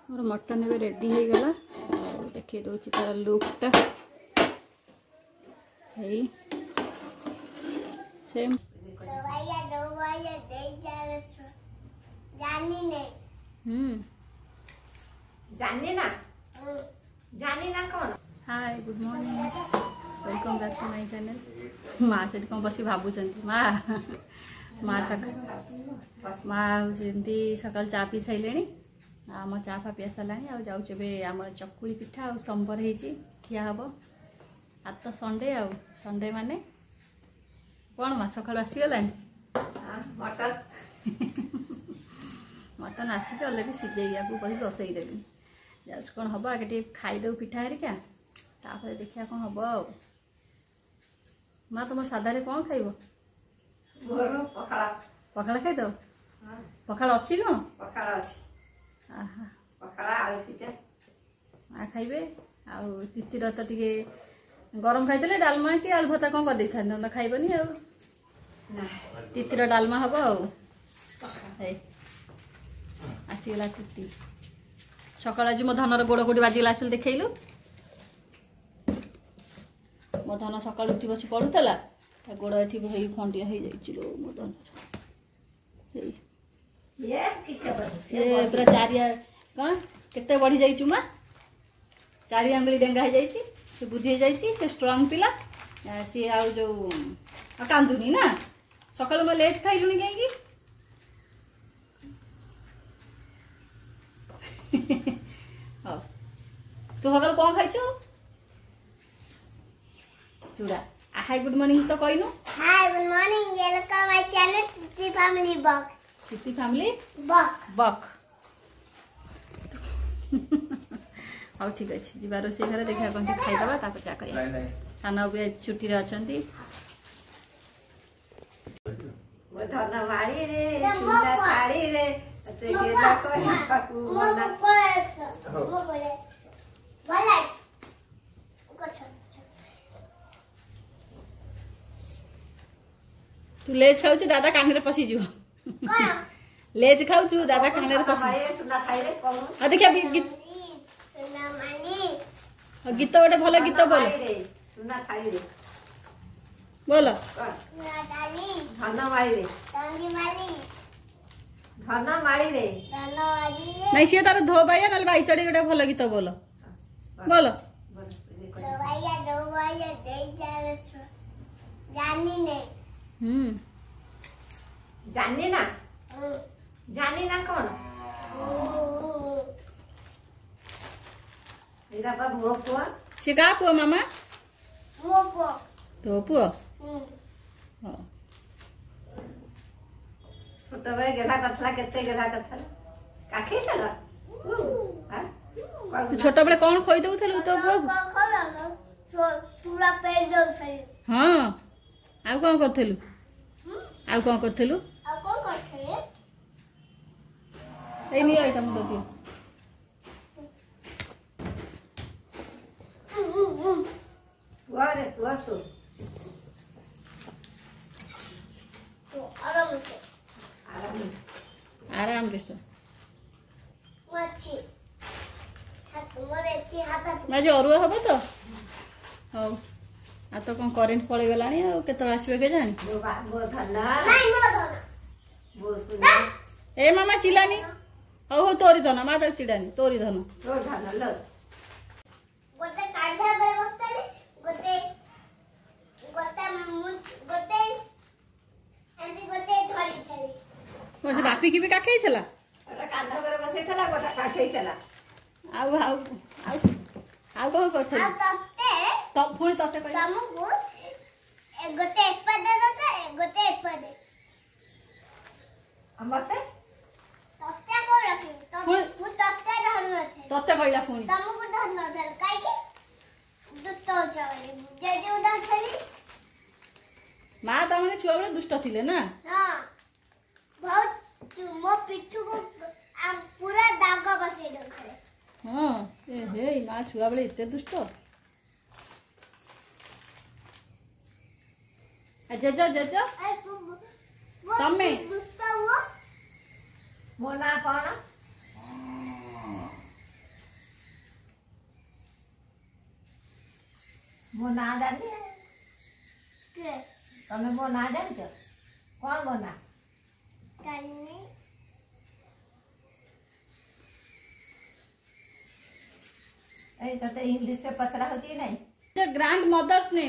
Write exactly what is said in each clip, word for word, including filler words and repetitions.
मोर mutton भी ready हो गला देखिए दूसरी तार लुकटा सेम हम्म जानी ना जानी ना कौन। Hi good morning welcome back to my channel. माँ से कौन बस भावुं माँ माँ सका माँ होती सकाल चा पी सारे आम चा फा पिया सारा आ जाऊे आम चकुली पिठा आ संबर हो खिया हम आज तो संडे आ संडे माने कौन माँ सका आसीगला मटन मटन आसिक अलरेडी सीझे कही बसई देवी जाऊँ कौन हम आगे खाईदे पिठा हरिका तापर देखिया कौन हम आ माँ तुम साधारे कौन खाइब पखाड़ खाईद पखाड़ अच्छी कौन पखाड़ अच्छी पखाड़ आलू सिझा आ खाइबे आ तिथिर तो टे गरम खाई डालमा कि आलू भत्ता कौन कर था खाइबनी आ तिथिर डालमा हम आसीगला तिथि सकाल आज मो धनर गोड़ कोटी बाजिगला आसिल देखलु मो धन सकाल उठी बस पड़ूला गोड़ एठी खंडिया हो जाइलो मो धन पूरा चारिया कौन केते बढ़ी जाइछु माँ चारि आंगुली डेंगा हो जाइछि से बुद्धि हो जाइछि से स्ट्रांग पिला सी आ जो कांदुनी ना सकाल मैं लेज खाइलुनी कहीं हाँ तू सकाल कौन खाइछु चूड़ा हाय गुड मॉर्निंग तो कहनु hi good morning welcome my channel Tithi family back Tithi family बक बक हाँ ठीक अच्छे जीवा रोषे घर देखा कौन खाईदबा ताको चा करिया साना भी छुट्टी रे अछंती वो धन माड़ी रे सुंदर थाड़ी रे ते गेला को पाकू मना भलाई तू लेज खाऊ दादा कांगरे पसी जीव लेज खाऊ दादा कांगरे पसी सुना खाई रे कौन आ देखिया गीत गीत गोटे भल गीत बोल सुना खाई रे बोल धन माड़ी रे धन माड़ी रे नहीं सी तार धो बाया ना बाई चढ़ी गोटे भल गीत बोल बोल हम्म जानी ना जानी ना कौन मेरा बाप वो पुआ से का पुआ मामा मो पो तो पुआ हम्म छोट बेले गेला करथला केते गेला करथला काखी चला हां तू छोट बेले कौन खोई दउथलु तो पुआ सो पूरा पेट दो सही हां आ कौन करथलु आ कौन करथलु आ कौन करथले ए नि आइटम दो दियो पुआ रे पुआ सो तो आराम से आराम आराम से सो मच्छी हाथ मोरे ती हाथ ना जे अरुआ हबो तो हो आ तो कौन करेंट पळे गलानी आ केतळ आसीबे के जानी वो बा वो धन नहीं मो धन वो सुना ए मामा चिलानी हो हो तोरी धन मा तो चिडानी तोरी धन तो धन लो गोटे कांधा पर बसतले गोटे गोटे गोटे एंती गोटे धरी थली को से बापी की भी काखई थला अरे कांधा पर बसै थला गोटा काखई थला आउ आउ आउ आउ को करथली आ तते तो पुणी तते कहि तमको एक गोटे एक पदे दते एक गोटे एक पदे हमते तते को रखी तो मु तते धरु अथे तते कहिला पुणी तमको धरन धर काई के दुत्तो चावली जे जे उधर थली मां त माने छुआ बेले दुष्ट थिले ना हां बहुत मो पिट्ठू को आ पूरा दाग बसे दो करे हां ए हे मां छुआ बेले इते दुष्ट आ जज जज तमे दुष्ट हुआ मोना कौन मो ना जानी के तमे मो ना जानछ कौन मो ना करने ए तते इंग्लिश में पचरा होची नहीं ग्रैंड मदर्स नेम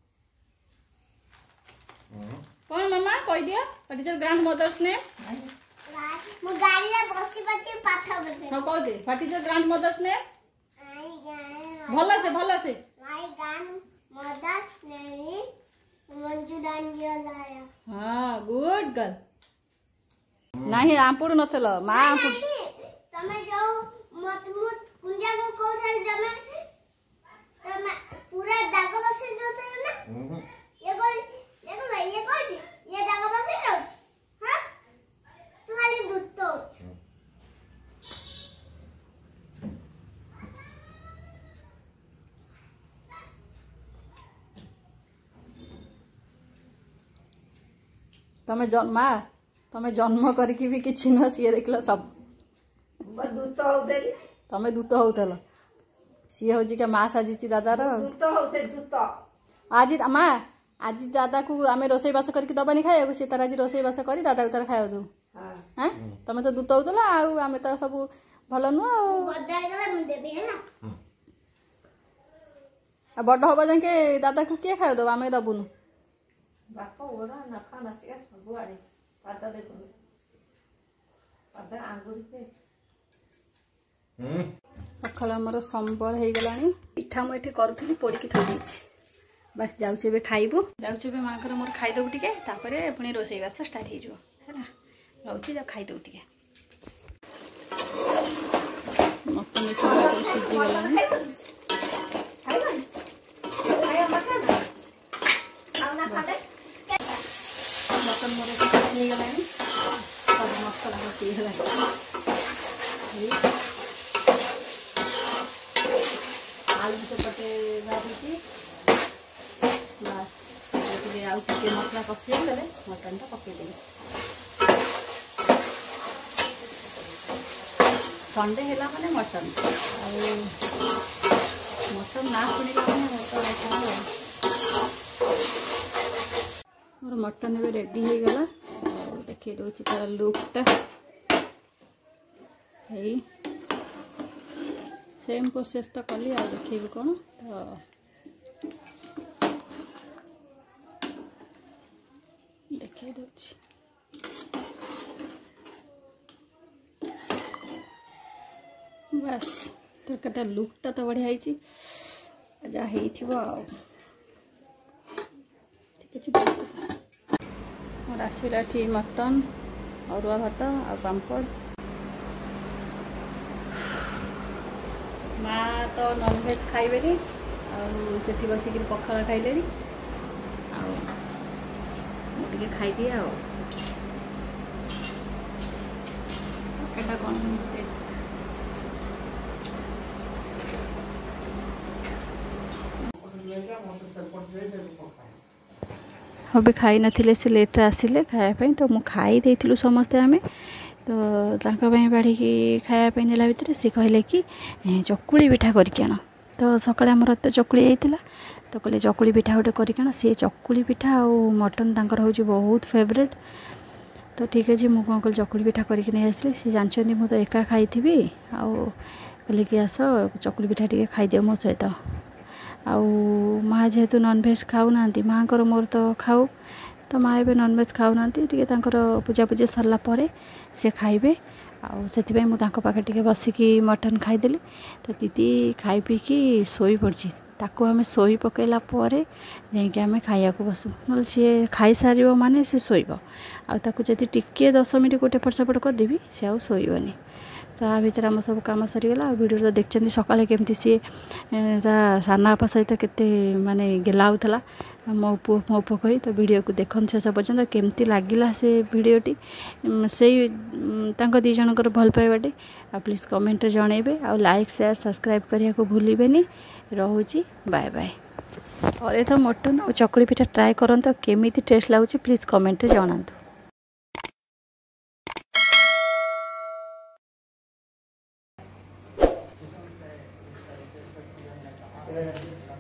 कौन मामा कह दिया what is your grandmother's name मु गाड़ी रे बसी बसी पाठ बसे हां कह दे what is your grandmother's name I गान भलो से भलो से my grand mother's name is Manju दांजियालाया हां गुड गर्ल नहीं आंपुड़ नथलो मा आंपुड़ तमे जाओ मत मत कुंजा को कोथल जमे तमे पूरा दाग बसे जोते ना ये कोई देखो ना ये कोई ये दाग बसे रहो हां तू खाली दूध तो तमे जन्म तमे जन्म करके भी किछि न सी देखलो सब दूत होतेली तमे दूत होतल सी होजी के मां साजिची दादा रो दूत होते दूत आज मां आज दादा को आमे रोसई बास करके दबानी खाइयो से तार आज रोसई बास करी दादा को तार खाइयो दू हां हैं तमे तो दूत होतला आ आमे तो सब भलो नु बदाई गला मु देबे हैला आ बड होबा जाके दादा को के खाइयो दो आमे दबुनु बापा ओरा नखा नसिका सब आड़ी पादा देखो पादा आंगुर पे हम सकाळ हमर संबर हे गलानी पिठा मु एठी करूथली पोड़ी की थई दैछि बस जाउछे बे खाइबो जाउछे बे मांकर मोर खाइ दउ टिके तापरे पुनी रोसई बात स्टार्ट हे जो हैना रहउछि जा खाइ दउ टिके मत में सिजी गलानी खाइबन खाया मटन आउ ना खाबे मटन मोर हे गलानी सब मसाला होती है आलू चपटे भाजी थी बस ये आउ टिके मसला कसी गले मटन टा पके देबे संडे हैला माने मटन और मटन ना सुनिला माने मटन खाओ मोर मटन भी रेडी हो गला देखिए दूसरी तार लुकटा है सेम प्रोसेस तो कली आ देखिए कौन तो देखिए दूसरी बस तरकाटा लुकटा तो बढ़िया है जहाँ ठीक है मोर आसला मटन अरुआ भात आ पापड़ माँ तो नॉनवेज खाइबे आठी बसिक पखाड़ खाइले मुझे खाई दिए आटा कौन अभी खाई नथिले से लेट आसिले खायापी तो मुझे खाई देथिलु समस्ते आमे तो बाढ़ी खायापी नेला भितर सी कहले कि चकुली पिठा करके आण तो सकाଳେ आमर तो चकुली होता तो कहले चकुली पिठा गोटे करके आण सी चकुली पिठा और मटन तांकर होची बहुत फेवरेट तो ठीक है मुझे कौन कल चकुली पिठा करके नहीं आसली सी जानते मुझे तो एका खाई आउ कहले कि आस चकुली पिठा टी खाईदे मो सहित आउ माँ जेहेतु नॉनवेज खाऊना माँ को मोर तो खाऊ तो माँ ए नॉनवेज खाऊना टी पूजा पूजी सरला पर से खाइबे आउ से पाखे टे बसिकी मटन खाईदेली तो दीदी खाई पीकी शोई पड़ी ताको आम शोई पकईला जाकि आम खाया बसु ना सी खाई सार माने सी शोब आदि टिके दस मिनट गोटे पट सेपट करदेवी सी आउ शोबनी तो आ भर आम सब कम सरीगला वीडियो तो देखते सकाले केमती सी सानापा सहित केते माने गेला होता मो पु मो पु कही तो वीडियो को देखते शेष पर्यटन केमती लगिला से वीडियोटी से दी जनकर भल पाइबाटे आ प्लीज कमेंट जनइबे आ लाइक शेयर सब्सक्राइब करने को भूलिबेनी रोची बाय बाय और ये तो मटन और चकुली पिठा ट्राए करंतु केमिति टेस्ट लागुची प्लीज कमेंट जणांतु। Yeah.